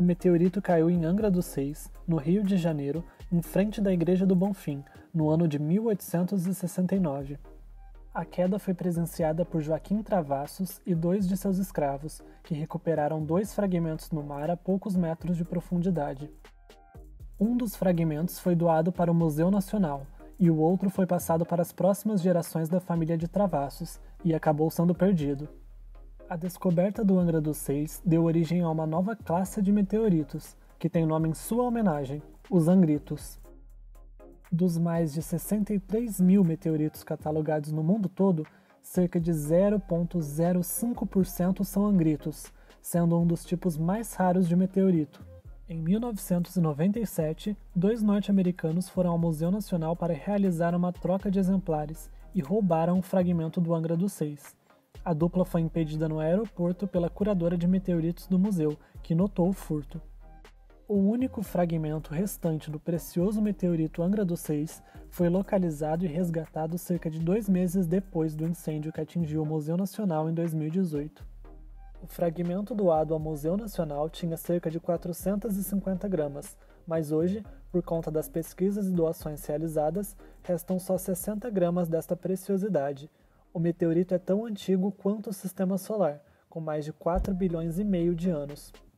O meteorito caiu em Angra dos Seis, no Rio de Janeiro, em frente da Igreja do Bonfim, no ano de 1869. A queda foi presenciada por Joaquim Travassos e 2 de seus escravos, que recuperaram 2 fragmentos no mar a poucos metros de profundidade. Um dos fragmentos foi doado para o Museu Nacional, e o outro foi passado para as próximas gerações da família de Travassos, e acabou sendo perdido. A descoberta do Angra dos Seis deu origem a uma nova classe de meteoritos, que tem nome em sua homenagem, os angritos. Dos mais de 63 mil meteoritos catalogados no mundo todo, cerca de 0,05% são angritos, sendo um dos tipos mais raros de meteorito. Em 1997, 2 norte-americanos foram ao Museu Nacional para realizar uma troca de exemplares e roubaram um fragmento do Angra dos Seis. A dupla foi impedida no aeroporto pela curadora de meteoritos do museu, que notou o furto. O único fragmento restante do precioso meteorito Angra dos Seis foi localizado e resgatado cerca de 2 meses depois do incêndio que atingiu o Museu Nacional em 2018. O fragmento doado ao Museu Nacional tinha cerca de 450 gramas, mas hoje, por conta das pesquisas e doações realizadas, restam só 60 gramas desta preciosidade. O meteorito é tão antigo quanto o Sistema Solar, com mais de 4 bilhões e meio de anos.